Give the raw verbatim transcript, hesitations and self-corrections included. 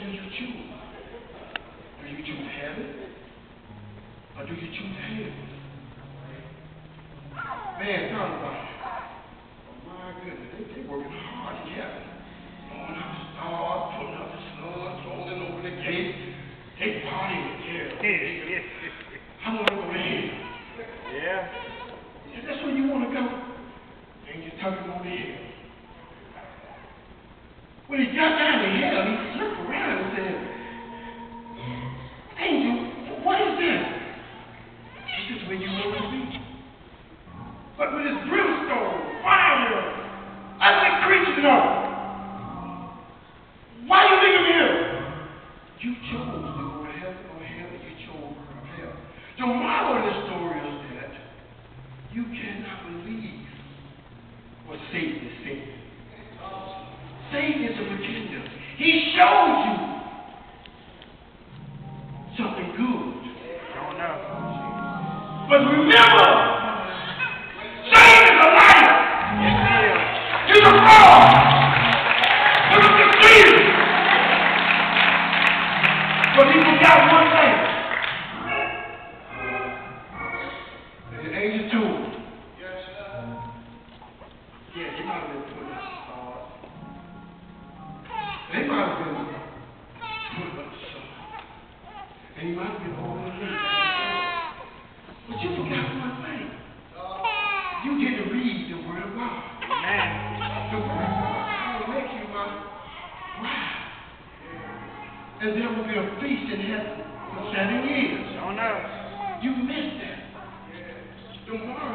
do you choose? Do you choose heaven? Or do you choose hell? Man, talk about it. Oh my goodness, they, they working hard in heaven. Blowing out the stars, putting out the sun, rolling over the gate. They partying in hell. I want to go to hell. Yeah. Is that where you want to go? And you tuck him on the hill. When he got down to hell, he looked around and said, Angel, what is this? This is where you want to be. But with his brimstone, fire, ugly creatures and all. Why you leave him here? You chose to go to heaven or hell, and you chose hell. The moral of this story is that you cannot believe what Satan is saying. Satan is a pretender. He shows you something good. Don't know. But remember, Satan is a liar. He's a fraud. He's a deceiver. But he forgot one thing. The angel told him. Yes, sir. Yeah, he might have been putting up the stars. They might have been putting up the sun. And he might have been over the lake. But you forgot one thing. You didn't read the Word of God. Amen. The Word of God will make you my bride. And there will be a feast in heaven for seven years. Don't know. You missed that. Tomorrow